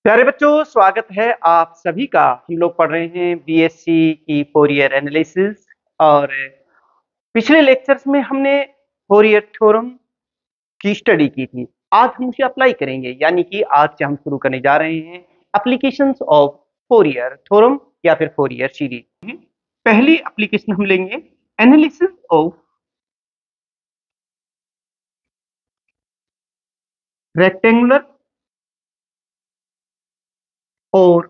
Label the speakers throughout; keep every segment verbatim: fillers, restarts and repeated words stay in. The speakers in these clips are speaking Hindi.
Speaker 1: प्यारे बच्चों, स्वागत है आप सभी का। हम लोग पढ़ रहे हैं बी.Sc की फोरियर एनालिसिस और पिछले लेक्चर्स में हमने फोरियर थ्योरम की स्टडी की थी। आज हम उसे अप्लाई करेंगे, यानी कि आज से हम शुरू करने जा रहे हैं एप्लीकेशंस ऑफ फोरियर थ्योरम या फिर फोरियर सीरीज। पहली एप्लीकेशन हम लेंगे एनालिसिस ऑफ रेक्टेंगुलर और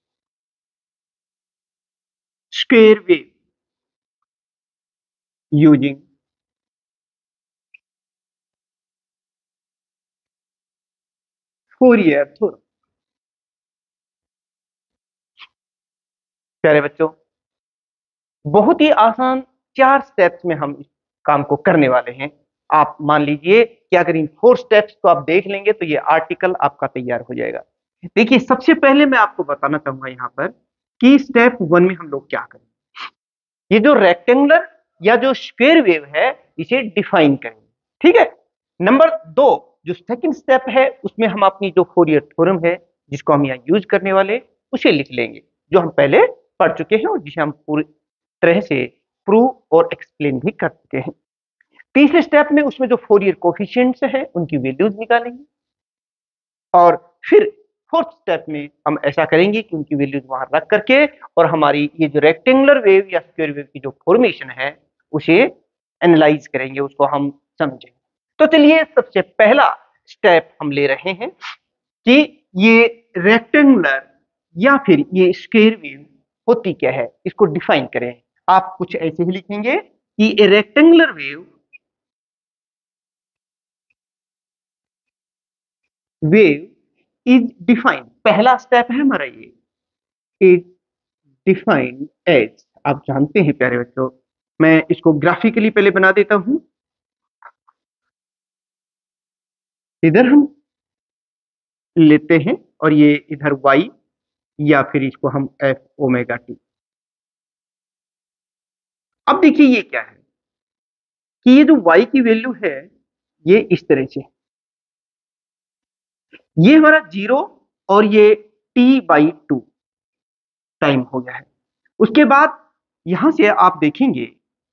Speaker 1: square wave using Fourier theorem. प्यारे बच्चों, बहुत ही आसान चार स्टेप्स में हम इस काम को करने वाले हैं। आप मान लीजिए कि अगर इन फोर स्टेप्स को आप देख लेंगे तो ये आर्टिकल आपका तैयार हो जाएगा। देखिए, सबसे पहले मैं आपको बताना चाहूंगा यहाँ पर कि स्टेप वन में हम लोग क्या करें। ये जो रेक्टेंगुलर या जो स्क्वायर वेव है इसे डिफाइन करेंगे, ठीक है। नंबर दो, जो सेकंड स्टेप है, उसमें हम अपनी जो फोरियर थ्योरम है जिसको हम यहाँ यूज करने वाले उसे लिख लेंगे, जो हम पहले पढ़ चुके हैं और जिसे हम पूरी तरह से प्रूव और एक्सप्लेन भी कर चुके हैं। तीसरे स्टेप में उसमें जो फोरियर कोफिशिएंट्स है उनकी वैल्यूज निकालेंगे और फिर फोर्थ स्टेप में हम ऐसा करेंगे कि उनकी वैल्यूज वहां रख करके और हमारी ये जो रेक्टेंगुलर वेव या स्क्वायर वेव की जो फॉर्मेशन है उसे एनालाइज करेंगे, उसको हम समझेंगे। तो चलिए, सबसे पहला स्टेप हम ले रहे हैं कि ये रेक्टेंगुलर या फिर ये स्क्वायर वेव होती क्या है, इसको डिफाइन करें। आप कुछ ऐसे ही लिखेंगे कि a rectangular wave wave is defined, पहला स्टेप है हमारा ये, इज डिफाइंड एज। आप जानते हैं प्यारे बच्चों, मैं इसको ग्राफिकली पहले बना देता हूं। इधर हम लेते हैं और ये इधर y या फिर इसको हम एफ ओमेगा टी। अब देखिए ये क्या है कि ये जो y की वैल्यू है ये इस तरह से, ये हमारा जीरो और ये टी बाई टू टाइम हो गया है। उसके बाद यहां से आप देखेंगे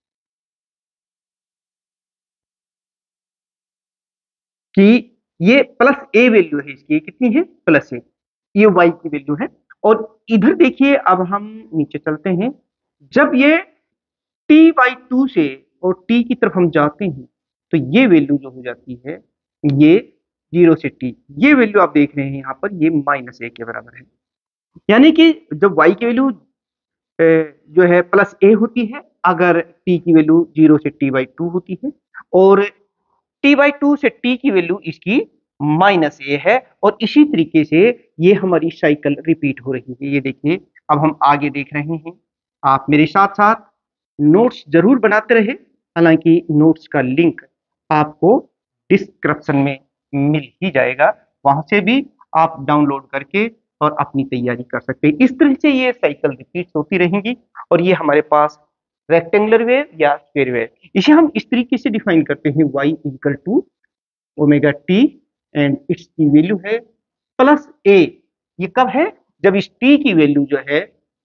Speaker 1: कि ये प्लस ए वैल्यू है, इसकी कितनी है, प्लस ए, ये y की वैल्यू है। और इधर देखिए, अब हम नीचे चलते हैं, जब ये t बाई टू से और t की तरफ हम जाते हैं तो ये वैल्यू जो हो जाती है ये जीरो से t, ये वैल्यू आप देख रहे हैं यहाँ पर, ये माइनस ए के बराबर है। यानी कि जब y की वैल्यू जो है प्लस ए होती है, अगर t की वैल्यू जीरो से t बाई टू होती है, और t बाई टू से t की वैल्यू इसकी माइनस ए है, और इसी तरीके से ये हमारी साइकिल रिपीट हो रही है। ये देखिए, अब हम आगे देख रहे हैं। आप मेरे साथ साथ नोट्स जरूर बनाते रहे, हालांकि नोट्स का लिंक आपको डिस्क्रिप्शन में मिल ही जाएगा, वहां से भी आप डाउनलोड करके और अपनी तैयारी कर सकते हैं। इस तरह से ये साइकिल रिपीट होती रहेंगी और ये हमारे पास रेक्टेंगुलर वेव या स्क्वायर वेव, इसे हम इस तरीके से डिफाइन करते हैं, y equal to omega T and it's की वैल्यू है प्लस ए। ये कब है, जब इस t की वैल्यू जो है,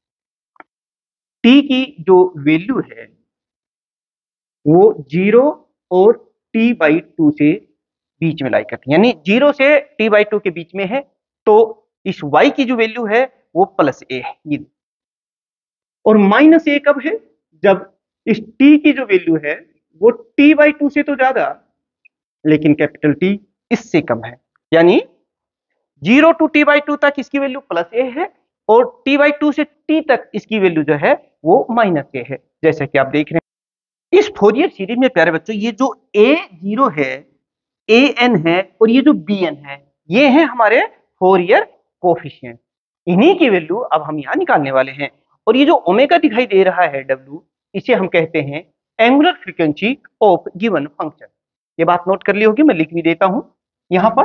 Speaker 1: t की जो वैल्यू है वो जीरो और t बाई टू से बीच में लाई करती है, यानी जीरो से t बाई टू के बीच में है, तो इस y की जो वैल्यू है वो प्लस ए है। ये और माइनस ए कब है, जब इस t की जो वैल्यू है वो t बाई टू से तो ज्यादा लेकिन कैपिटल T इससे कम है, यानी zero to T by two तक इसकी वैल्यू प्लस ए है और टी बाई टू से टी तक इसकी वैल्यू जो है वो माइनस ए है, जैसे कि आप देख रहे हैं। इस फोरियर सीरीज में प्यारे बच्चों, ये जो ए जीरो है, ए एन है और ये जो बी एन है, ये है हमारे फोरियर कोफिशिएंट। इन्हीं की वैल्यू अब हम यहाँ निकालने वाले हैं। और ये जो ओमेगा दिखाई दे रहा है डब्ल्यू, इसे हम कहते हैं angular frequency of given function. ये बात नोट कर ली होगी, मैं लिख भी देता हूं यहां पर,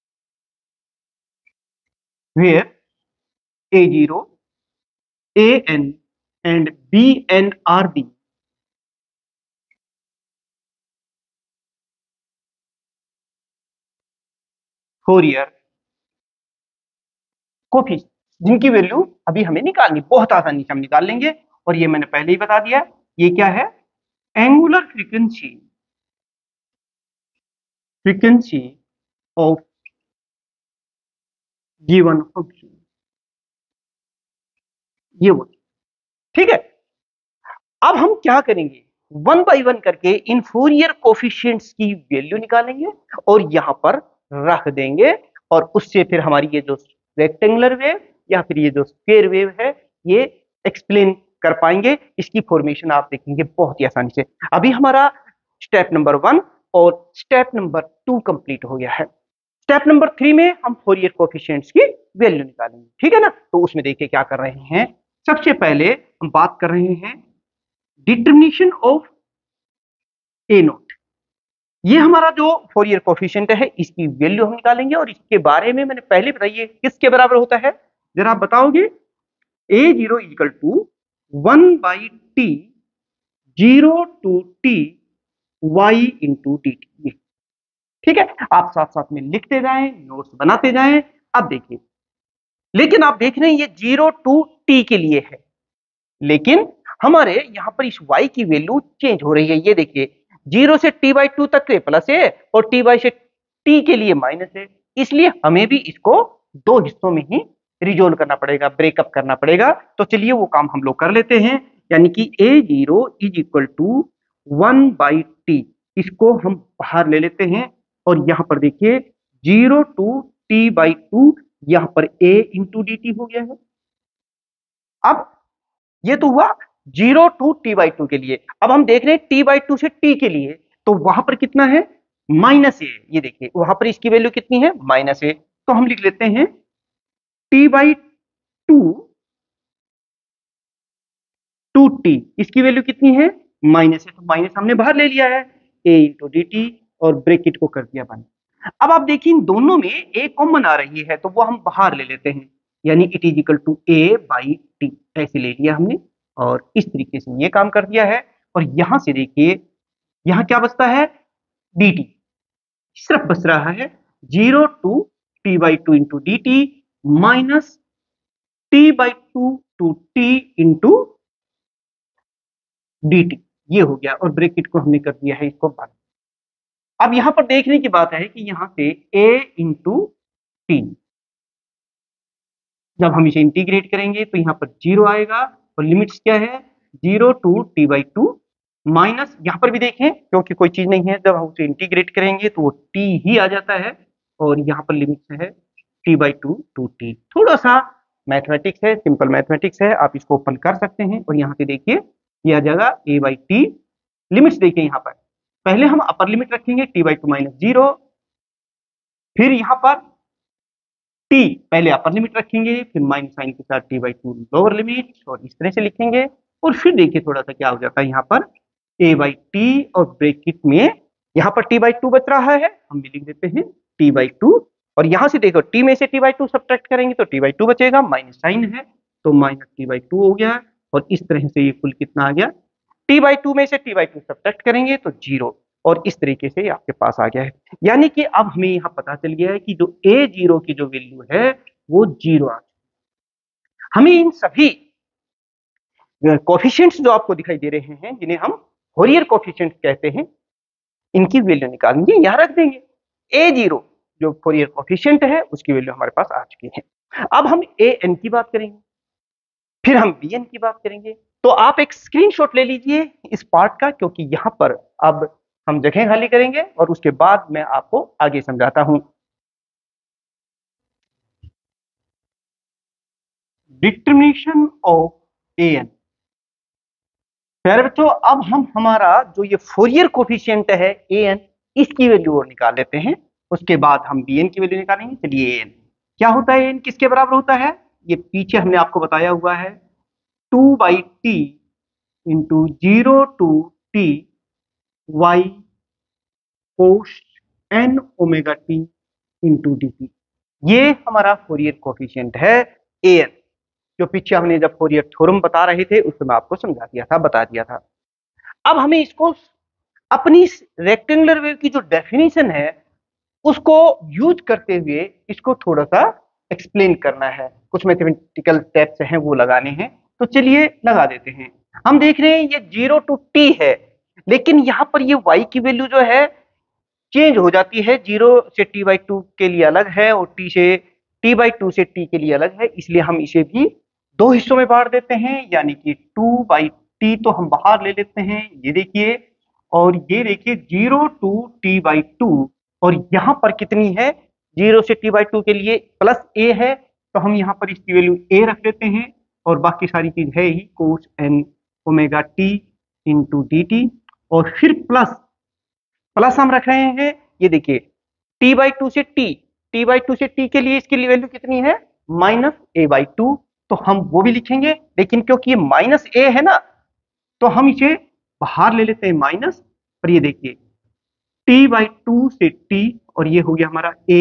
Speaker 1: where a zero, a n and b n are the Fourier coefficient, जिनकी वैल्यू अभी हमें निकालनी, बहुत आसानी से हम निकाल लेंगे। और ये मैंने पहले ही बता दिया, ये क्या है, angular frequency frequency of given function, ये वो, ठीक है। अब हम क्या करेंगे, वन बाय वन करके इन फोरियर कोफिशिएंट्स की वैल्यू निकालेंगे और यहां पर रख देंगे, और उससे फिर हमारी ये जो रेक्टेंगुलर वेव या फिर ये जो स्क्वायर वेव है, ये एक्सप्लेन कर पाएंगे। इसकी फॉर्मेशन आप देखेंगे बहुत ही आसानी से। अभी हमारा स्टेप नंबर वन और स्टेप नंबर टू कंप्लीट हो गया है। स्टेप नंबर थ्री में हम फोरियर कोफिशिएंट्स की वैल्यू निकालेंगे, ठीक है ना। तो उसमें देखिए क्या कर रहे हैं, सबसे पहले हम बात कर रहे हैं डिटर्मिनेशन ऑफ ए नोट। ये हमारा जो फोरियर कोफिशिएंट है, इसकी वैल्यू हम निकालेंगे, और इसके बारे में मैंने पहले बताइए किसके बराबर होता है, जरा आप बताओगे। A zero equal to one by T zero to T Y into D T, ठीक है। आप साथ साथ में लिखते जाएं, नोट्स बनाते जाएं। अब देखिए, लेकिन आप देख रहे हैं ये जीरो टू टी के लिए है, लेकिन हमारे यहां पर इस y की वैल्यू चेंज हो रही है। ये देखिए, जीरो से टी बाई टू तक के प्लस है और टी बाई से टी के लिए माइनस है, इसलिए हमें भी इसको दो हिस्सों में ही रिजोल्व करना पड़ेगा, ब्रेकअप करना पड़ेगा। तो चलिए वो काम हम लोग कर लेते हैं, यानी कि A zero is equal to one by T, इसको हम बाहर ले लेते हैं, और यहां पर देखिए zero to T by two, यहां पर ए इंटू डी टी हो गया है। अब ये तो हुआ zero to T by two के लिए। अब हम देख रहे हैं टी बाई टू से टी के लिए, तो वहां पर कितना है, माइनस ए। ये देखिए वहां पर इसकी वैल्यू कितनी है, माइनस ए। तो हम लिख लेते हैं T by two to T, इसकी वैल्यू कितनी है, माइनस ए। तो माइनस हमने बाहर ले लिया है, ए इंटू डी टी, और ब्रैकेट को कर दिया बंद। अब आप देखिए इन दोनों में ए कॉमन आ रही है, तो वो हम बाहर ले लेते हैं, यानी it is equal to A by T, ऐसे ले लिया हमने, और इस तरीके से ये काम कर दिया है। और यहां से देखिए, यहां क्या बचता है, डी टी सिर्फ बच रहा है zero to T by two into D T minus T by two to T into D T, ये हो गया, और ब्रैकेट को हमने कर दिया है इसको बंद। अब यहां पर देखने की बात है कि यहां से a इंटू टी, जब हम इसे इंटीग्रेट करेंगे तो यहां पर जीरो आएगा, और लिमिट्स क्या है, zero to T by two minus, यहां पर भी देखें क्योंकि कोई चीज नहीं है, जब हम उसे इंटीग्रेट करेंगे तो वो टी ही आ जाता है, और यहां पर लिमिट्स है T by two to T. थोड़ा सा मैथमेटिक्स है, सिंपल मैथमेटिक्स है, आप इसको ओपन कर सकते हैं, और यहां से देखिए ये आ जाएगा ए बाई टी। लिमिट्स देखिए, यहां पर पहले हम अपर लिमिट रखेंगे T by two minus zero, फिर यहां पर टी पहले अपर लिमिट रखेंगे, फिर माइनस साइन के साथ T by two lower limit, और इस तरह से लिखेंगे। और फिर देखिए थोड़ा सा क्या हो जाता है, यहाँ पर ए बाई टी, और ब्रैकेट में यहाँ पर टी बाई टू बच रहा है, हम भी लिख देते हैं टी बाई टू, और यहाँ से देखो टी में से टी बाई टू सब्ट्रैक्ट करेंगे तो टी बाई टू बचेगा, माइनस साइन है तो माइनस टी बाई टू हो गया, और इस तरह से ये कुल कितना आ गया, टी बाई टू में से टी बाई टू सब्ट्रैक्ट करेंगे तो जीरो, और इस तरीके से आपके पास आ गया है। यानी कि अब हमें यहां पता चल गया है कि जो ए जीरो की जो वैल्यू है वो जीरो आ, हमें इन सभी कोफिशिएंट्स जो आपको दिखाई दे रहे हैं, जिन्हें हम फोरियर कोफिशिएंट्स कहते हैं, इनकी वैल्यू निकालेंगे, यहां रख देंगे। ए जीरो जो फोरियर कोफिशिएंट है उसकी वैल्यू हमारे पास आ चुकी है। अब हम ए एन की बात करेंगे, फिर हम बी एन की बात करेंगे। तो आप एक स्क्रीनशॉट ले लीजिए इस पार्ट का, क्योंकि यहां पर अब हम जगह खाली करेंगे और उसके बाद मैं आपको आगे समझाता हूं। Determination of A N. प्यारे बच्चों, अब हम हमारा जो ये फोरियर कोफिशिएंट है ए एन, इसकी वैल्यू और निकाल लेते हैं, उसके बाद हम बी एन की वैल्यू निकालेंगे। चलिए ए एन क्या होता है, ए एन किसके बराबर होता है, ये पीछे हमने आपको बताया हुआ है, two by T into zero to T Y cos N omega T into D T, ये हमारा फोरियर कोफिशिएंट है ए एन, जो पीछे हमने जब फोरियर थ्योरम बता रहे थे उस समय आपको समझा दिया था, बता दिया था। अब हमें इसको अपनी रेक्टेंगुलर वेव की जो डेफिनेशन है उसको यूज करते हुए इसको थोड़ा सा एक्सप्लेन करना है, कुछ मैथमेटिकल स्टेप्स हैं वो लगाने हैं, तो चलिए लगा देते हैं। हम देख रहे हैं ये जीरो टू टी है, लेकिन यहाँ पर ये y की वैल्यू जो है चेंज हो जाती है, जीरो से टी बाई टू के लिए अलग है और टी से टी बाई टू से टी के लिए अलग है, इसलिए हम इसे भी दो हिस्सों में बांट देते हैं, यानी कि टू बाई टी तो हम बाहर ले लेते हैं, ये देखिए, और ये देखिए zero to T by two, और यहाँ पर कितनी है, जीरो से टी बाई टू के लिए प्लस ए है, तो हम यहाँ पर इसकी वैल्यू ए रख देते हैं, और बाकी सारी चीज है ही cos N omega T into D T, और फिर प्लस प्लस हम रख रहे हैं, ये देखिए t बाई टू से t, t बाई टू से t के लिए इसकी वैल्यू कितनी है, माइनस ए बाई टू, तो हम वो भी लिखेंगे, लेकिन क्योंकि ये माइनस ए है ना, तो हम इसे बाहर ले लेते हैं माइनस, और ये देखिए t बाई टू से t, और ये हो गया हमारा a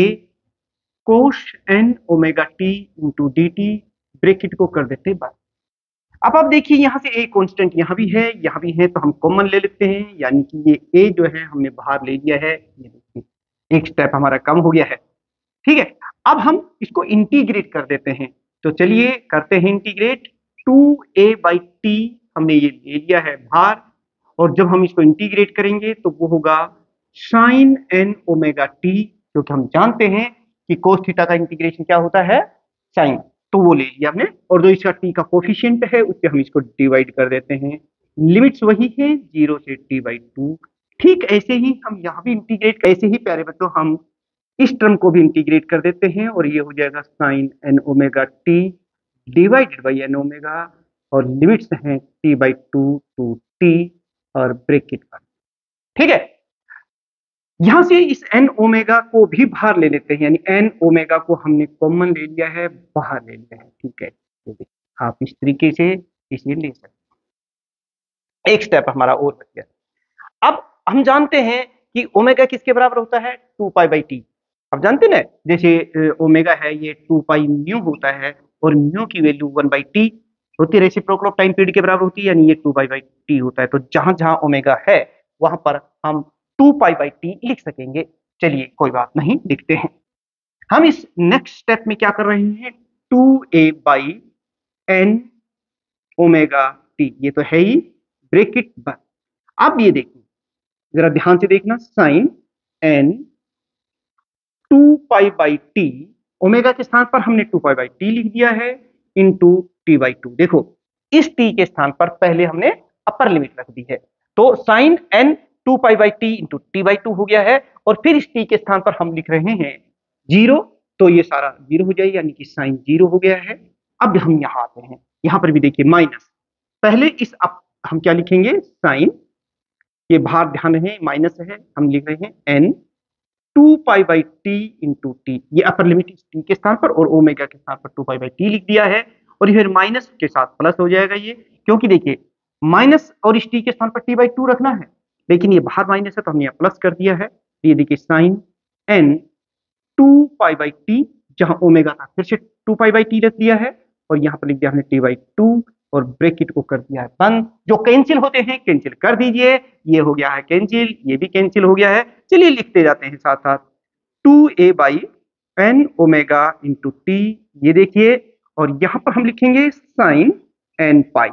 Speaker 1: cos N omega T into D T, bracket को कर देते हैं बंद। अब आप देखिए यहाँ से a कांस्टेंट यहाँ भी है, यहाँ भी है, तो हम कॉमन ले लेते हैं, यानी कि ये a जो है हमने बाहर ले लिया है, ये देखिए एक स्टेप हमारा कम हो गया है, ठीक है। अब हम इसको इंटीग्रेट कर देते हैं, तो चलिए करते हैं integrate, two A by T हमने ये ले लिया है बाहर, और जब हम इसको इंटीग्रेट करेंगे तो वो होगा साइन एन ओमेगा टी, क्योंकि हम जानते हैं कि कोस थीटा का इंटीग्रेशन क्या होता है, साइन, तो वो ले लिया हमने, और जो इसका टी का कोफिशिएंट है उससे हम इसको डिवाइड कर देते हैं, लिमिट्स वही है जीरो से टी बाई टू। ठीक ऐसे ही हम यहाँ भी इंटीग्रेट, ऐसे ही प्यारे बच्चों हम इस टर्म को भी इंटीग्रेट कर देते हैं, और ये हो जाएगा sine N omega T divided by N omega, और लिमिट्स हैं T by two to T, और ब्रेकेट पर, ठीक है। यहां से इस एन ओमेगा को भी बाहर ले लेते हैं, यानी एन ओमेगा को हमने कॉमन ले लिया है, बाहर ले लिया है, ठीक है। आप इस तरीके से इसे ले सकते हैं, एक स्टेप हमारा और बच गया। अब हम जानते हैं कि ओमेगा किसके बराबर होता है, टू पाई बाई टी। अब जानते ना, जैसे ओमेगा है ये टू पाई म्यू होता है, और म्यू की वैल्यू वन बाई टी होती है, रेसिप्रोकल ऑफ टाइम पीरियड के बराबर होती है, यानी ये टू पाई बाई टी होता है, तो जहां जहां ओमेगा है वहां पर हम टू पाई बाई टी लिख सकेंगे। चलिए कोई बात नहीं, लिखते हैं। हम इस नेक्स्ट स्टेप में क्या कर रहे हैं, two A by N omega T, ये तो है ही, ब्रेकेट बंद। अब ये देखिए, जरा ध्यान से देखना, sine N two pi by T, omega के स्थान पर हमने टू पाई बाई टी लिख दिया है, इंटू टी बाई टू। देखो इस टी के स्थान पर पहले हमने अपर लिमिट रख दी है, तो sine N two pi by T into T by two हो गया है, और फिर इस टी के स्थान पर हम लिख रहे हैं जीरो, तो ये सारा जीरो हो जाएगा, यानी कि साइन जीरो हो गया है। अब हम यहाँ आते हैं, यहाँ पर भी देखिए माइनस, पहले इस अप हम क्या लिखेंगे, साइन, ये बाहर ध्यान रहे माइनस है, हम लिख रहे हैं N two pi by T into T, ये अपर लिमिट इस टी के स्थान पर, और ओमेगा के स्थान पर टू पाई बाई टी लिख दिया है, और फिर माइनस के साथ प्लस हो जाएगा ये, क्योंकि देखिए माइनस और इस टी के स्थान पर टी बाई टू रखना है, लेकिन ये बाहर माइनस है तो हमने यहाँ प्लस कर दिया है। ये देखिए sine N two pi by T, जहां ओमेगा था फिर से टू पाई बाई टी रख दिया है, और यहाँ पर लिख दिया हमने टी बाई टू, और ब्रैकेट को कर दिया है बंद। जो कैंसिल होते हैं कैंसिल कर दीजिए, ये हो गया है कैंसिल, ये भी कैंसिल हो गया है। चलिए लिखते जाते हैं साथ साथ, two A by N omega into T, ये देखिए, और यहाँ पर हम लिखेंगे sine N pi,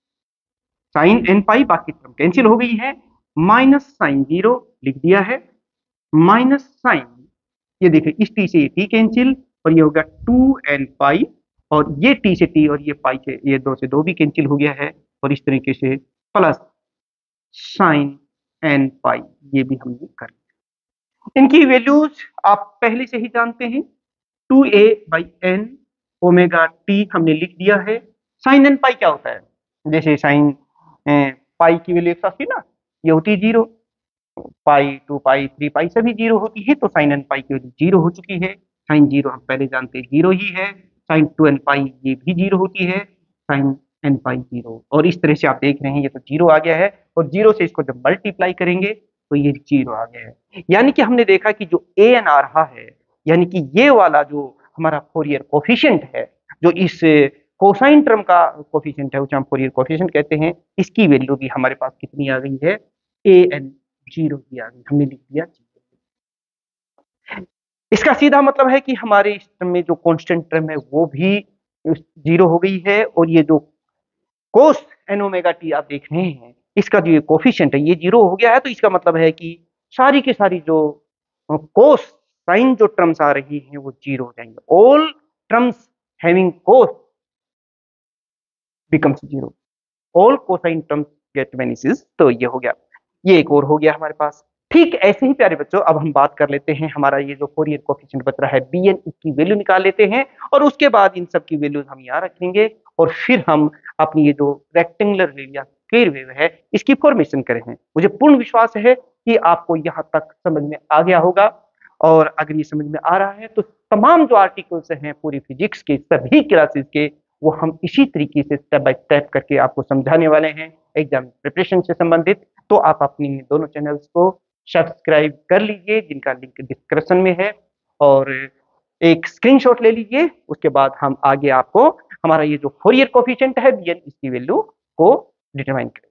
Speaker 1: sine N pi, बाकी टर्म कैंसिल हो गई है, माइनस साइन जीरो लिख दिया है, माइनस साइन, ये देखिए इस टी से ये टी कैंसिल, और ये होगा टू एन पाई, और ये टी से टी और ये पाई से, ये दो से दो भी कैंसिल हो गया है, और इस तरीके से प्लस साइन एन पाई, ये भी हमने कर दिया। इनकी वैल्यूज आप पहले से ही जानते हैं, two A by N omega T हमने लिख दिया है। साइन एन पाई क्या होता है, जैसे साइन पाई की वैल्यू एक सौ अस्सी ना, ये होती है zero, pi two pi three pi सभी जीरो होती है, तो साइन एन पाई की वैल्यू जीरो हो चुकी है। साइन जीरो हम पहले जानते हैं जीरो ही है, साइन टू एन पाई ये भी जीरो होती है, साइन एन पाई जीरो, और इस तरह से आप देख रहे हैं ये तो जीरो आ गया है, और जीरो से इसको जब मल्टीप्लाई करेंगे तो ये जीरो आ गया है। यानी कि हमने देखा कि जो ए एन आ रहा है, यानी कि ये वाला जो हमारा फोरियर कोफिशिएंट है, जो इस कोसाइन टर्म का कोफिशिएंट है उसे हम फोरियर कोफिशिएंट कहते हैं, इसकी वैल्यू भी हमारे पास कितनी आ गई है, ए एन जीरो की आ गई, हमने लिख दिया जीरो। इसका सीधा मतलब है कि हमारे इस टर्म में जो कांस्टेंट टर्म है वो भी जीरो हो गई है, और ये जो कोस एन ओमेगा टी आप देख रहे हैं इसका जो ये कोफिशिएंट है ये जीरो हो गया है, तो इसका मतलब है कि सारी की सारी जो कोस साइन जो टर्म्स आ रही हैं वो जीरो हो जाएंगे। All terms having cos becomes zero, all cosine terms get vanishes. तो ये हो गया, ये एक और हो गया हमारे पास। ठीक ऐसे ही प्यारे बच्चों अब हम बात कर लेते हैं, हमारा ये जो फोरियर कोफिशिएंट बच रहा है bn, इसकी वैल्यू निकाल लेते हैं, और उसके बाद इन सब की वैल्यूज हम यहाँ रखेंगे, और फिर हम अपनी ये जो रेक्टेंगुलर वेव या स्क्वायर वेव है इसकी फॉर्मेशन करेंगे। मुझे पूर्ण विश्वास है कि आपको यहाँ तक समझ में आ गया होगा, और अगर ये समझ में आ रहा है तो तमाम जो आर्टिकल्स हैं पूरी फिजिक्स के सभी क्लासेस के वो हम इसी तरीके से स्टेप बाय स्टेप करके आपको समझाने वाले हैं एग्जाम प्रिपरेशन से संबंधित। तो आप अपनी दोनों चैनल्स को सब्सक्राइब कर लीजिए जिनका लिंक डिस्क्रिप्शन में है, और एक स्क्रीनशॉट ले लीजिए। उसके बाद हम आगे आपको हमारा ये जो फोरियर कोफिशिएंट है bn, इसकी वैल्यू को डिटरमाइन करें।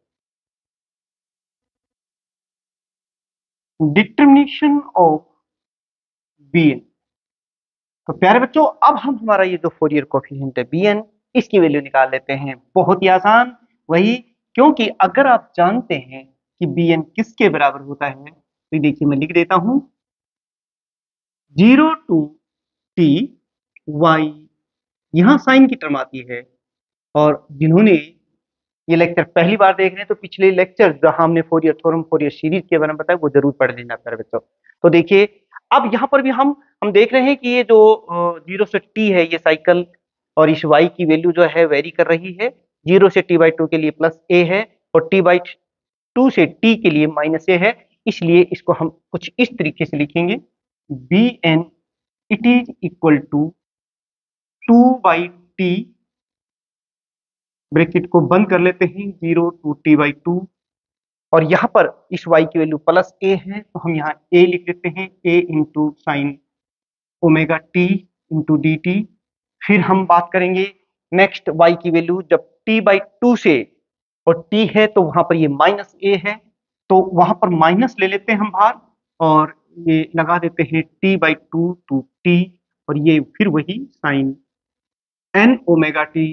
Speaker 1: Determination of bn। तो प्यारे बच्चों अब हम हमारा ये जो फोरियर कोफिशिएंट है bn, इसकी वैल्यू निकाल लेते हैं। बहुत ही आसान, वही, क्योंकि अगर आप जानते हैं कि bn किसके बराबर होता है तो देखिए मैं लिख देता हूं, जीरो टू टी वाई, यहां साइन की टर्म आती है। और जिन्होंने ये लेक्चर पहली बार देख रहे हैं तो पिछले लेक्चर जहां हमने फोरियर थ्योरम, फोरियर सीरीज के बारे में बताया वो जरूर पढ़ लेना प्यारे बच्चों। तो देखिए अब यहाँ पर भी हम हम देख रहे हैं कि ये जो जीरो से टी है ये साइकिल, और इस वाई की वैल्यू जो है वेरी कर रही है। जीरो से टी बाई टू के लिए प्लस ए है, और टी बाई टू से टी के लिए माइनस ए है, इसलिए इसको हम कुछ इस तरीके से लिखेंगे, B N it is equal to two by T, bracket को बंद कर लेते हैं, zero to T by two, और यहाँ पर इस y की वैल्यू प्लस ए है तो हम यहाँ a लिख लेते हैं, a into sine omega T into D T. फिर हम बात करेंगे नेक्स्ट y की वैल्यू, जब t बाई टू से और t है तो वहां पर ये माइनस ए है, तो वहां पर माइनस ले लेते हैं हम बाहर, और ये लगा देते हैं t by two to T, और ये फिर वही sine N omega T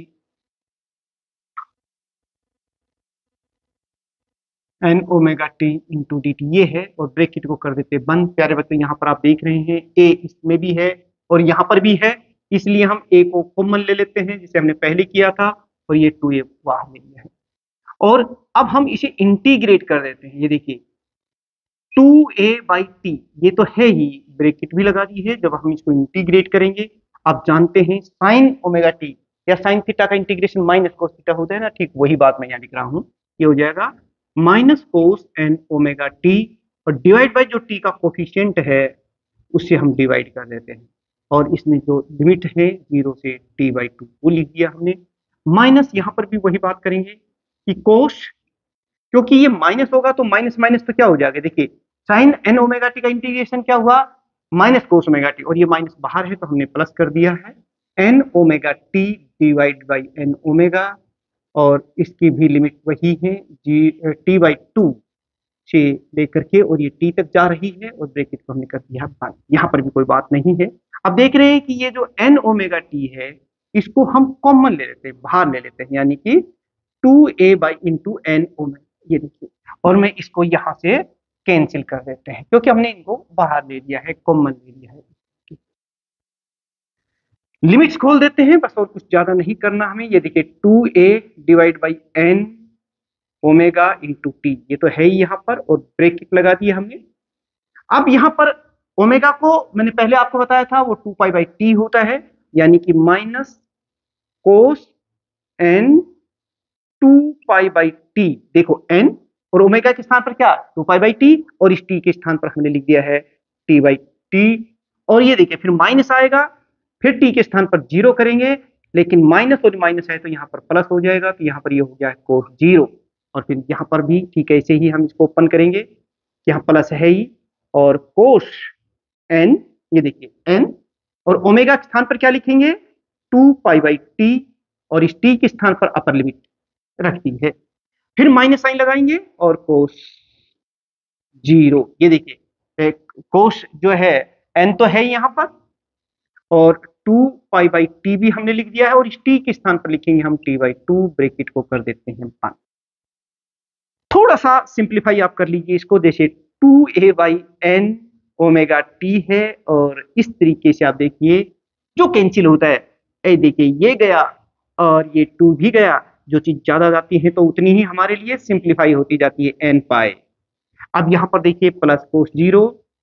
Speaker 1: N omega T into D T, ये है, और ब्रैकेट को कर देते बंद। प्यारे बच्चों यहाँ पर आप देख रहे हैं ए इसमें भी है और यहाँ पर भी है, इसलिए हम ए को कॉमन ले लेते हैं जिसे हमने पहले किया था, और ये टू ए बाहर ले लिया है। और अब हम इसे इंटीग्रेट कर देते हैं, ये देखिए टू ए बाई टी, ये तो है ही, ब्रैकेट भी लगा दी है। जब हम इसको इंटीग्रेट करेंगे, आप जानते हैं साइन ओमेगा टी या साइन थीटा का इंटीग्रेशन माइनस कोस थीटा होता है ना, ठीक वही बात मैं यहाँ लिख रहा हूँ। ये हो जाएगा minus cos N omega T, और डिवाइड बाई जो टी का कोफिशिएंट है उससे हम डिवाइड कर देते हैं, और इसमें जो लिमिट है जीरो से टी बाई टू वो लिख दिया हमने। माइनस यहाँ पर भी वही बात करेंगे कि कोस, क्योंकि ये माइनस होगा तो माइनस माइनस तो क्या हो जाएगा, देखिए साइन एन ओमेगा टी का इंटीग्रेशन क्या हुआ, माइनस कोस ओमेगा टी, और ये माइनस बाहर है तो हमने प्लस कर दिया है, N omega T divide by N omega, और इसकी भी लिमिट वही है जी टी बाई टू से लेकर के, और ये टी तक जा रही है, और ब्रैकेट को हमने कर दिया बंद। यहाँ पर भी कोई बात नहीं है। अब देख रहे हैं कि ये जो एन ओमेगा टी है इसको हम कॉमन ले लेते हैं, बाहर ले लेते हैं, यानी कि two A by into N omega, ये देखिए, और मैं इसको यहाँ से कैंसिल कर देते हैं क्योंकि हमने इनको बाहर ले लिया है, कॉमन ले लिया है। लिमिट्स खोल देते हैं बस, और कुछ ज्यादा नहीं करना हमें। ये देखिए two A divide by N omega into T, ये तो है ही यहाँ पर, और ब्रैकेट लगा दिया हमने। अब यहाँ पर ओमेगा को मैंने पहले आपको बताया था वो टू पाई बाई टी होता है, यानी कि minus cos N two pi by T. देखो एन और ओमेगा के स्थान पर क्या, टू पाई बाई टी, और इस टी के स्थान पर हमने लिख दिया है टी बाई टी। और ये देखिए फिर माइनस आएगा, फिर टी के स्थान पर जीरो करेंगे, लेकिन माइनस और माइनस है तो यहाँ पर प्लस हो जाएगा, तो यहाँ पर ये हो गया कोस जीरो। और फिर यहाँ पर भी ठीक ऐसे ही हम इसको ओपन करेंगे, यहाँ प्लस है ही, और कोस एन, ये देखिए एन, और ओमेगा के स्थान पर क्या लिखेंगे, टू पाई बाई टी, और इस टी के स्थान पर अपर लिमिट रख दी है। फिर माइनस साइन लगाएंगे और कोस जीरो, ये देखिए कोस जो है एन तो है यहाँ पर, और टू पाई बाई टी भी हमने लिख दिया है, और इस टी के स्थान पर लिखेंगे हम टी बाई टू, ब्रेकेट को कर देते हैं वन। थोड़ा सा सिंप्लीफाई आप कर लीजिए इसको, जैसे two A by N omega T है, और इस तरीके से आप देखिए जो कैंसिल होता है, ए देखिए ये गया और ये टू भी गया, जो चीज ज्यादा जाती है तो उतनी ही हमारे लिए सिंप्लीफाई होती जाती है, एन पाई। अब यहाँ पर देखिए प्लस कोस जीरो,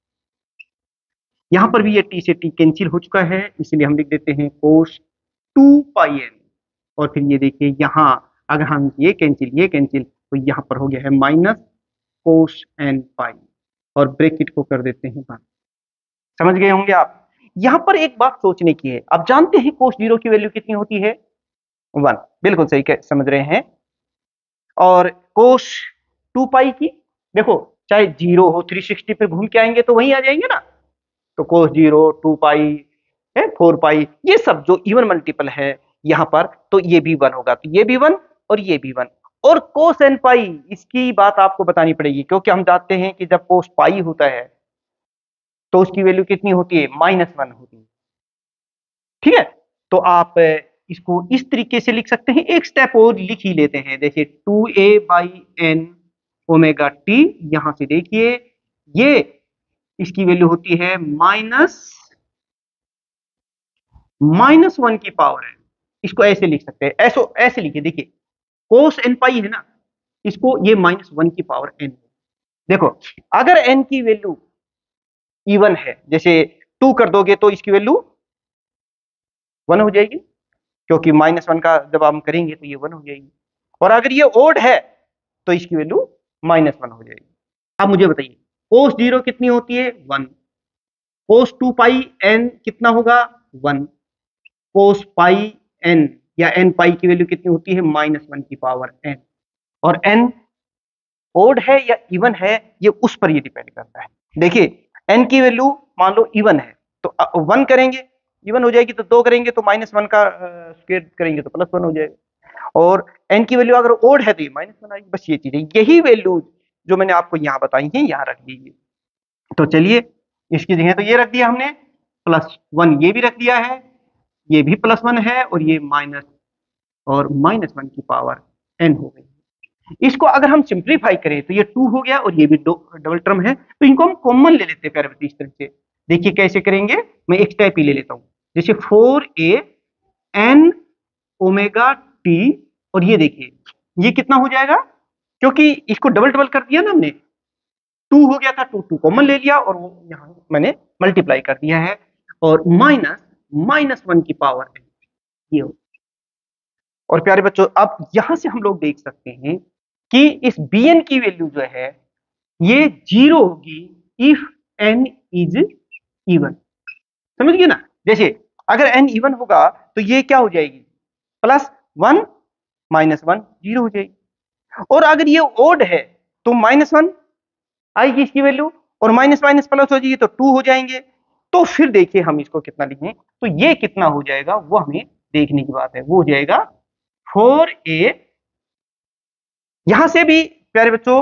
Speaker 1: यहाँ पर भी ये टी से टी कैंसिल हो चुका है, इसलिए हम लिख देते हैं कोस टू पाई एन, और फिर ये देखिए यहाँ अगर हम ये कैंसिल ये कैंसिल तो यहाँ पर हो गया है माइनस कोस एन पाई, और ब्रैकेट को कर देते हैं वन। समझ गए होंगे आप। यहाँ पर एक बात सोचने की है, आप जानते हैं कोस जीरो की वैल्यू कितनी होती है, वन, बिल्कुल सही समझ रहे हैं। और कोस टू पाई की देखो, चाहे जीरो हो थ्री सिक्सटी पे घूम के आएंगे तो वहीं आ जाएंगे ना, तो कोस जीरो टू पाई है फोर पाई, ये सब जो इवन मल्टीपल है यहाँ पर, तो ये भी वन होगा, तो ये भी वन और ये भी वन। और कोस एन पाई, इसकी बात आपको बतानी पड़ेगी, क्योंकि हम जानते हैं कि जब कोस पाई होता है तो उसकी वैल्यू कितनी होती है, माइनस वन होती है। ठीक है, तो आप इसको इस तरीके से लिख सकते हैं, एक स्टेप और लिख ही लेते हैं, जैसे two A by N omega T, यहां से देखिए ये इसकी वैल्यू होती है माइनस माइनस वन की पावर है, इसको ऐसे लिख सकते हैं, ऐसे ऐसे लिखिए, देखिए कोस एन पाई है ना, इसको ये माइनस वन की पावर एन। देखो अगर एन की वैल्यू इवन है, जैसे टू कर दोगे तो इसकी वैल्यू वन हो जाएगी, क्योंकि माइनस वन का जब हम करेंगे तो ये वन हो जाएगी, और अगर ये ओड है तो इसकी वैल्यू माइनस वन हो जाएगी। अब मुझे बताइए कोस जीरो कितनी होती है, one, cos two pi N कितना होगा, वन, कोस पाई एन या एन पाई की वैल्यू कितनी होती है, माइनस वन की पावर एन, और एन ओड है या इवन है ये उस पर ये डिपेंड करता है। देखिए एन की वैल्यू मान लो इवन है तो वन करेंगे इवन हो जाएगी, तो दो करेंगे तो माइनस वन का स्क्वायर करेंगे तो प्लस वन हो जाएगा, और एन की वैल्यू अगर ओड है तो ये माइनस वन आएगी। बस ये चीज है, यही वैल्यू जो मैंने आपको यहाँ बताई है यहाँ रख दीजिए। तो चलिए इसकी जगह तो ये रख दिया हमने, प्लस वन ये भी रख दिया है, ये भी प्लस वन है, और ये माइनस और माइनस वन की पावर एन हो गई। इसको अगर हम सिंप्लीफाई करें तो ये टू हो गया, और ये भी डबल टर्म है, तो इनको हम कॉमन ले लेते हैं प्यारे बच्चे इस तरह से। देखिए कैसे करेंगे, मैं एक स्टेप ही ले लेता हूं, जैसे four A N omega T, और ये देखिए ये कितना हो जाएगा, क्योंकि इसको डबल डबल कर दिया ना हमने, टू हो गया था, टू टू कॉमन ले लिया और वो यहां मैंने मल्टीप्लाई कर दिया है, और माइनस माइनस वन की पावर है ये हो। और प्यारे बच्चों अब यहां से हम लोग देख सकते हैं कि इस बी एन की वैल्यू जो है ये जीरो होगी इफ एन इज इवन। समझ गए ना, जैसे अगर एन इवन होगा तो ये क्या हो जाएगी, plus one minus one zero हो जाएगी, और अगर ये ओड है तो माइनस वन आएगी इसकी वैल्यू, और माइनस माइनस प्लस हो जाएगी तो टू हो जाएंगे। तो फिर देखिए हम इसको कितना लिखें, तो ये कितना हो जाएगा वो हमें देखने की बात है, वो हो जाएगा फोर ए, यहां से भी प्यारे बच्चों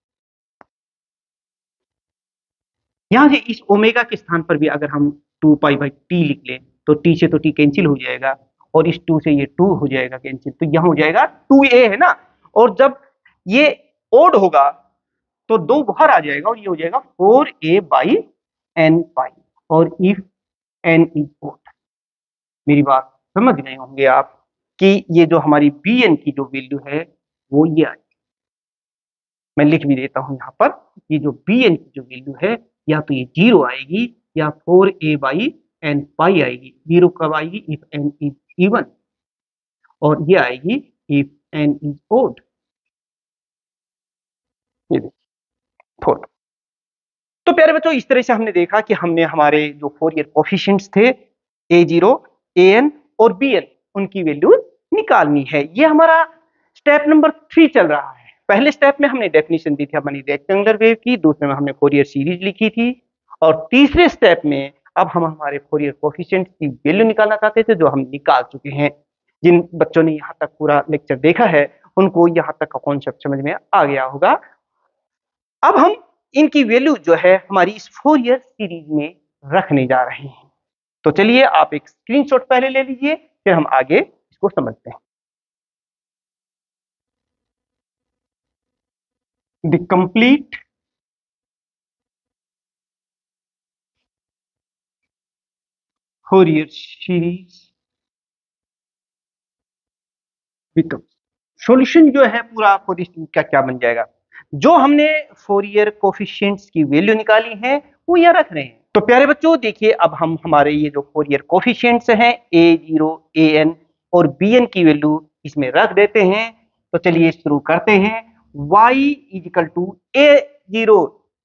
Speaker 1: यहां से इस ओमेगा के स्थान पर भी अगर हम टू पाई बाई टी लिख लें तो टी से तो टी कैंसिल हो जाएगा, और इस टू से ये टू हो जाएगा कैंसिल, तो यहां हो जाएगा टू ए है ना, और जब ये ओड होगा तो दो बाहर आ जाएगा और ये हो जाएगा four a by n pi, और इफ एन इज ओड। मेरी बात समझ गए होंगे आप कि ये जो हमारी बी एन की जो वैल्यू है वो ये आएगी। मैं लिख भी देता हूं यहां पर, ये जो बी एन की जो वैल्यू है या तो ये जीरो आएगी या four a by n pi आएगी। जीरो कब आएगी, इफ एन इज इवन, और ये आएगी इफ एन इज ओड। ये देखिए फोर। तो प्यारे बच्चों इस तरह से हमने देखा कि हमने हमारे जो फोरियर कोफिशिएंट्स थे ए जीरो, ए एन और बी एन, उनकी वैल्यू निकालनी है। ये हमारा स्टेप नंबर थ्री चल रहा है। पहले स्टेप में हमने डेफिनेशन दी थी हमारी रेक्टेंगुलर वेव की, दूसरे में हमने फोरियर सीरीज लिखी थी, और तीसरे स्टेप में अब हम हमारे फोरियर कोफिशिएंट्स की वैल्यू निकालना चाहते थे, जो हम निकाल चुके हैं। जिन बच्चों ने यहाँ तक पूरा लेक्चर देखा है उनको यहाँ तक का कॉन्सेप्ट समझ में आ गया होगा। अब हम इनकी वैल्यू जो है हमारी इस फोरियर सीरीज में रखने जा रहे हैं। तो चलिए आप एक स्क्रीनशॉट पहले ले लीजिए, फिर हम आगे इसको समझते हैं। The complete Fourier series with solution जो है पूरा फोरियर सीरीज का क्या बन जाएगा, जो हमने फोरियर कोफिशिएंट्स की वैल्यू निकाली है वो यहाँ रख रहे हैं। तो प्यारे बच्चों देखिए, अब हम हमारे ये जो फोरियर कोफिशिएंट्स हैं ए जीरो, ए एन और बी एन की वैल्यू इसमें रख देते हैं। तो चलिए शुरू करते हैं। y is equal to a zero,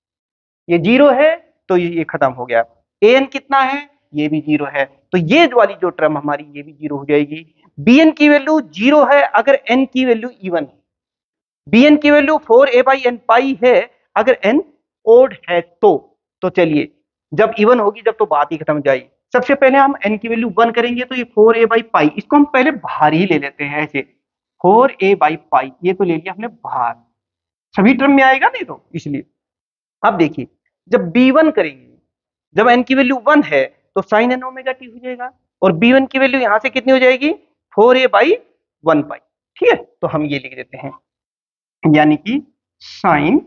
Speaker 1: ये जीरो है तो ये खत्म हो गया। ए एन कितना है, ये भी जीरो है, तो ये वाली जो टर्म हमारी ये भी जीरो हो जाएगी। बी एन की वैल्यू जीरो है अगर n की वैल्यू इवन है, बी एन की value four a by n pi है अगर n ओड है तो तो चलिए जब इवन होगी जब तो बात ही खत्म हो जाएगी। सबसे पहले हम n की वैल्यू वन करेंगे, तो ये फोर ए बाई पाई, इसको हम पहले बाहर ही ले लेते हैं ऐसे, फोर ए बाई पाई ये तो ले लिया हमने बाहर, सभी टर्म में आएगा नहीं तो इसलिए। अब देखिए जब बी वन करेंगे, जब n की वैल्यू वन है तो साइन एन ओमेगा टी हो जाएगा, और बी वन की वैल्यू यहां से कितनी हो जाएगी, four a by one pi. ठीक है, तो हम ये लिख देते हैं, यानी कि साइन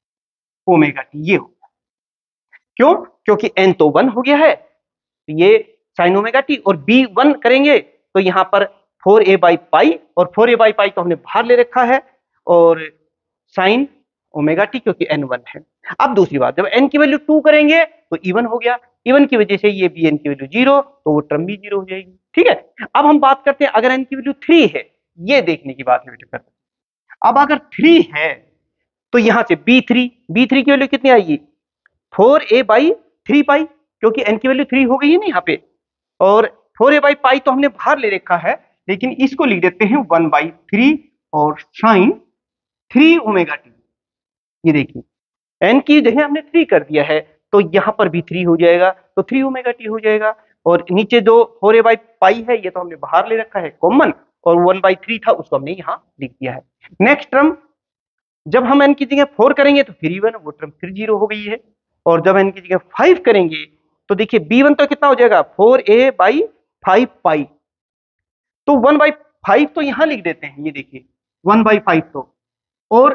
Speaker 1: ओमेगा टी ये हो। क्यों, क्योंकि n तो वन हो गया है, तो ये साइन ओमेगा टी, और बी वन करेंगे तो यहां पर फोर ए बाई पाई, और फोर ए बाई पाई तो हमने बाहर ले रखा है, और साइन ओमेगा टी क्योंकि n वन है। अब दूसरी बात, जब n की वैल्यू टू करेंगे तो इवन हो गया, इवन की वजह से ये bn की वैल्यू जीरो, तो वो टर्म भी जीरो हो जाएगी। ठीक है, अब हम बात करते हैं अगर n की वैल्यू थ्री है, ये देखने की बात है बेटा। अब अगर थ्री है तो यहां से बी थ्री, बी थ्री की वैल्यू कितनी आएगी, four a by three pi, क्योंकि n की वैल्यू थ्री हो गई है ना यहाँ पे, और फोर ए बाई पाई तो हमने बाहर ले रखा है, लेकिन इसको लिख देते हैं वन बाई थ्री और साइन थ्री ओमेगा टी। ये देखिए n की जगह हमने थ्री कर दिया है, तो यहां पर भी थ्री हो जाएगा, तो थ्री ओमेगा टी हो जाएगा, और नीचे जो फोर ए बाई पाई है ये तो हमने बाहर ले रखा है कॉमन, और वन बाई थ्री था उसको हमने यहां लिख दिया है। नेक्स्ट टर्म, जब हम n की जगह फोर करेंगे तो फिर इवन, वो टर्म फिर जीरो हो गई है, और जब n की जगह फाइव करेंगे तो देखिए बी वन तो कितना हो जाएगा, four a by five pi, तो वन बाई फाइव तो यहां लिख देते हैं, ये देखिए वन बाई फाइव, तो और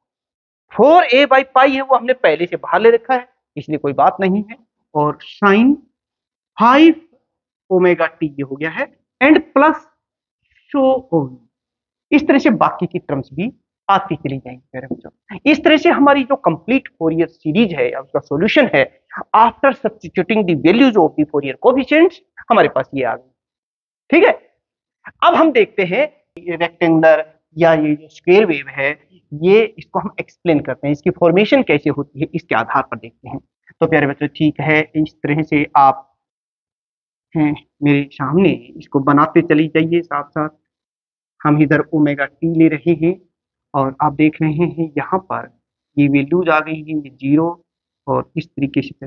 Speaker 1: फोर ए बाई पाई है वो हमने पहले से बाहर ले रखा है इसलिए कोई बात नहीं है, और साइन फाइव ओमेगा टी ये हो गया है, एंड प्लस सो ऑन। इस तरह से बाकी की टर्म्स भी आती चली जाएंगी मेरे बच्चों। इस तरह से हमारी जो कंप्लीट फोरियर सीरीज है या उसका सॉल्यूशन है, after substituting the values of the Fourier coefficients, हमारे पास ये आ गई। ठीक है, अब हम देखते हैं ये रेक्टेंगुलर या ये जो स्क्वायर वेव है, ये इसको हम एक्सप्लेन करते हैं, इसकी फॉर्मेशन कैसे होती है इसके आधार पर देखते हैं। तो प्यारे बच्चों ठीक है, इस तरह से आप हैं मेरे सामने इसको बनाते चली जाइए, साथ साथ हम इधर ओमेगा टी ले रहे हैं, और आप देख रहे हैं यहाँ पर ये वैल्यूज आ गई हैं, ये जीरो, और इस तरीके से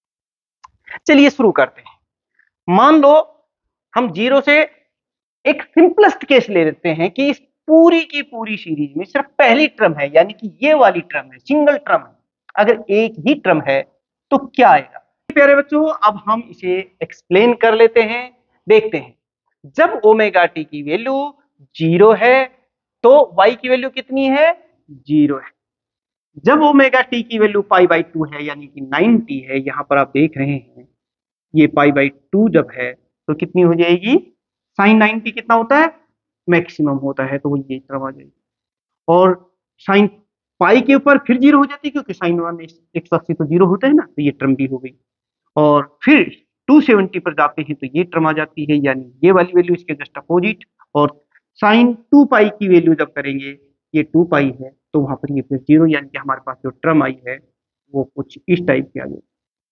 Speaker 1: चलिए चलिए शुरू करते हैं। मान लो हम जीरो से एक सिंपलेस्ट केस ले लेते हैं कि इस पूरी की पूरी सीरीज में सिर्फ पहली टर्म है, यानी कि ये वाली टर्म है, सिंगल टर्म है, अगर एक ही टर्म है तो क्या आएगा। प्यारे बच्चों अब हम इसे एक्सप्लेन कर लेते हैं, देखते हैं। जब ओमेगा टी की वैल्यू जीरो है तो y की वैल्यू कितनी है, जीरो है। जब ओमेगा टी की वैल्यू पाई बाई टू है यानी कि नाइनटी है, यहां पर आप देख रहे हैं ये पाई बाई टू जब है तो कितनी हो जाएगी, साइन नाइनटी कितना होता है, मैक्सिमम होता है, तो वो ये तरफ आ जाएगी, और साइन पाई के ऊपर फिर जीरो हो जाती है क्योंकि साइन वन एक सौ अस्सी तो जीरो होता है ना, तो ये टर्म भी हो गई, और फिर टू सेवेंटी पर जाते हैं तो ये टर्म आ जाती है, यानी ये वाली वैल्यू इसके जस्ट अपोजिट, और साइन टू पाई की वैल्यू जब करेंगे ये टू पाई है तो वहां पर ये फिर जीरो, यानी कि हमारे पास जो टर्म आई है वो कुछ इस टाइप की आ गई।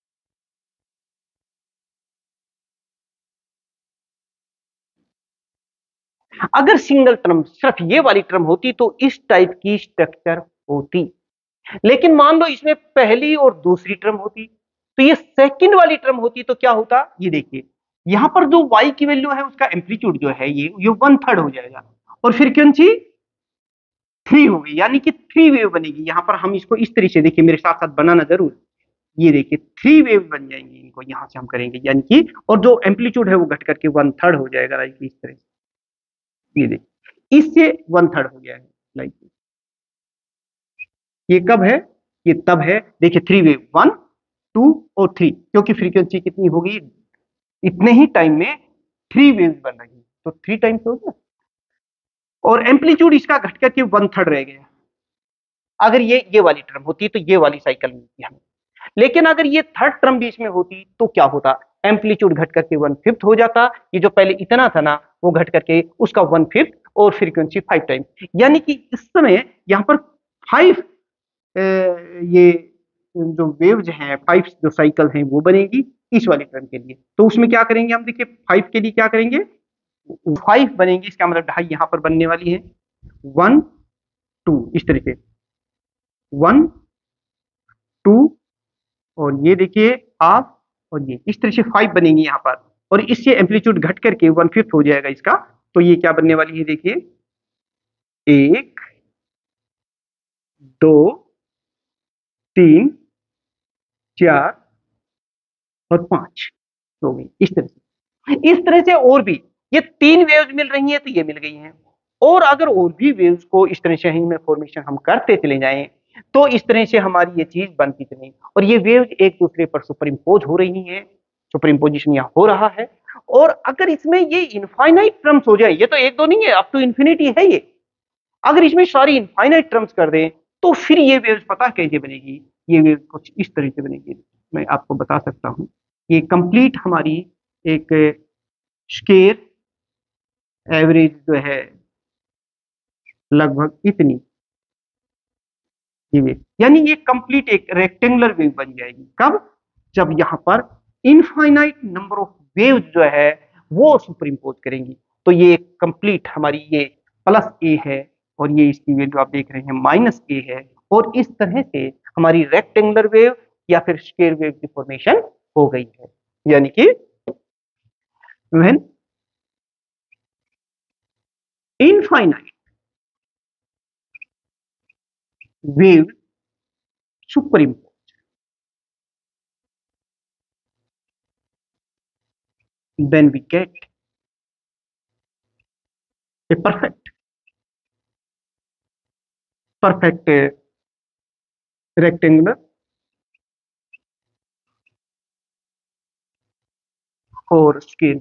Speaker 1: अगर सिंगल टर्म सिर्फ ये वाली टर्म होती तो इस टाइप की स्ट्रक्चर होती, लेकिन मान लो इसमें पहली और दूसरी टर्म होती, तो ये सेकंड वाली टर्म होती तो क्या होता, ये देखिए यहां पर जो y की वैल्यू है उसका एम्पलीट्यूड जो है ये ये वन थर्ड हो जाएगा, और फिर कौन सी थ्री होगी, यानी कि थ्री वेव बनेगी। यहां पर हम इसको इस तरह से देखिए, मेरे साथ साथ बनाना जरूर, ये देखिए थ्री वेव बन जाएंगी, इनको यहां से हम करेंगे यानी कि, और जो एम्पलीट्यूड है वो घट करके वन थर्ड हो जाएगा लाइक इस तरह से। ये देखिए इससे वन थर्ड हो गया है लाइक। ये कब है? ये तब है, देखिए थ्री वेव, वन टू और थ्री, क्योंकि फ्रीक्वेंसी कितनी होगी, इतने ही टाइम में थ्री वेव बन रही है, तो थ्री टाइम्स हो गया, और एम्पलीट्यूड इसका घट करके वन थर्ड रह गया। अगर ये ये वाली टर्म होती तो ये वाली साइकिल मिलती हमें, लेकिन अगर ये थर्ड टर्म बीच में होती तो क्या होता, एम्पलीट्यूड घट करके वन फिफ्थ हो जाता, ये जो पहले इतना था ना वो घट करके उसका वन फिफ्थ, और फ्रीक्वेंसी फाइव टाइम, यानी कि इस समय यहाँ पर फाइव ये जो वेव्स हैं, फाइव जो साइकिल हैं वो बनेगी इस वाली टर्म के लिए। तो उसमें क्या करेंगे हम, देखिए फाइव के लिए क्या करेंगे, फाइव बनेंगी, इसका मतलब ढाई यहाँ पर बनने वाली है, वन टू इस तरह से, वन टू, और ये देखिए हाफ, और ये इस तरह से फाइव बनेंगी यहाँ पर, और इससे एम्पलीट्यूड घट करके वन फिफ्थ हो जाएगा इसका। तो ये क्या बनने वाली है, देखिए एक, दो, तीन, चार और पांच हो गई इस तरह से। इस तरह से और भी ये तीन वेव्स मिल रही हैं तो ये मिल गई हैं, और अगर और भी वेव्स को इस तरह से में फॉर्मेशन हम करते चले जाएं तो इस तरह से हमारी ये चीज बनती चलेगी, और ये वेव्स एक दूसरे पर सुपर इम्पोज हो रही हैं, सुपर इम्पोजिशन यहाँ हो रहा है। और अगर इसमें ये इनफाइनाइट टर्म्स हो जाए, ये तो एक दो नहीं है, अप टू इन्फिनिटी है ये, अगर इसमें सारी इनफाइनाइट टर्म्स कर दें तो फिर ये वेव्स पता कैसे बनेगी, ये वेव कुछ इस तरह से बनेगी, मैं आपको बता सकता हूँ। ये कंप्लीट हमारी एक स्केयर एवरेज जो है लगभग इतनी, ये वेव यानी ये कंप्लीट एक रेक्टेंगुलर वेव बन जाएगी। कब? जब यहाँ पर इनफाइनाइट नंबर ऑफ वेव्स जो है वो सुपर इम्पोज करेंगी। तो ये कंप्लीट हमारी ये प्लस ए है, और ये इसकी वैल्यू आप देख रहे हैं माइनस ए है, और इस तरह से हमारी रेक्टेंगुलर वेव या फिर स्क्वायर वेव की फॉर्मेशन हो गई है। यानी कि when infinite wave superimpose, then we get a perfect perfect uh, rectangular or square।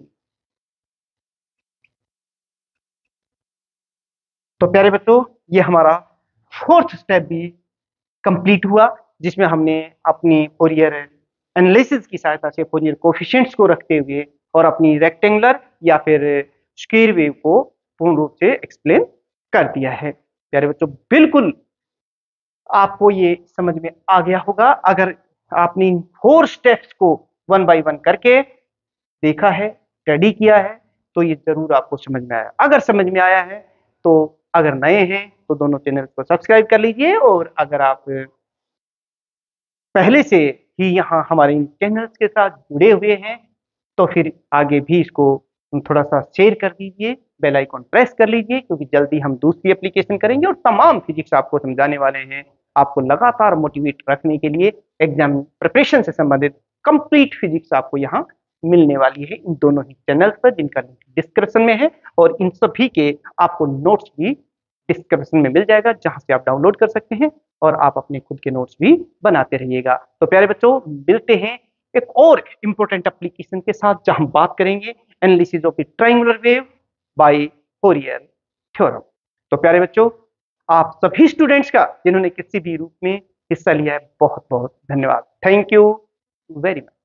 Speaker 1: तो प्यारे बच्चों, ये हमारा फोर्थ स्टेप भी कंप्लीट हुआ, जिसमें हमने अपनी फोरियर एनालिसिस की सहायता से फोरियर कोफिशिएंट्स को रखते हुए और अपनी रेक्टेंगुलर या फिर स्क्वायर वेव को पूर्ण रूप से एक्सप्लेन कर दिया है। प्यारे बच्चों, बिल्कुल आपको ये समझ में आ गया होगा। अगर आपने इन फोर स्टेप्स को वन बाय वन करके देखा है, स्टडी किया है, तो ये जरूर आपको समझ में आया। अगर समझ में आया है तो अगर नए हैं तो दोनों चैनल को सब्सक्राइब कर लीजिए, और अगर आप पहले से ही यहाँ हमारे इन चैनल्स के साथ जुड़े हुए हैं तो फिर आगे भी इसको थोड़ा सा शेयर कर दीजिए, बेल आइकॉन प्रेस कर लीजिए, क्योंकि जल्दी हम दूसरी एप्लीकेशन करेंगे और तमाम फिजिक्स आपको समझाने वाले हैं। आपको लगातार मोटिवेट रखने के लिए एग्जाम प्रिपरेशन से संबंधित कंप्लीट फिजिक्स आपको यहाँ मिलने वाली है इन दोनों ही चैनल्स पर, जिनका लिंक डिस्क्रिप्शन में है, और इन सभी के आपको नोट्स भी डिस्क्रिप्शन में मिल जाएगा, जहां से आप डाउनलोड कर सकते हैं और आप अपने खुद के नोट्स भी बनाते रहिएगा। तो प्यारे बच्चों, मिलते हैं एक और इंपॉर्टेंट एप्लीकेशन के साथ, जहां हम बात करेंगे analysis of the triangular wave by Fourier theorem. तो प्यारे बच्चों, आप सभी स्टूडेंट्स का जिन्होंने किसी भी रूप में हिस्सा लिया है, बहुत बहुत धन्यवाद। Thank you very much.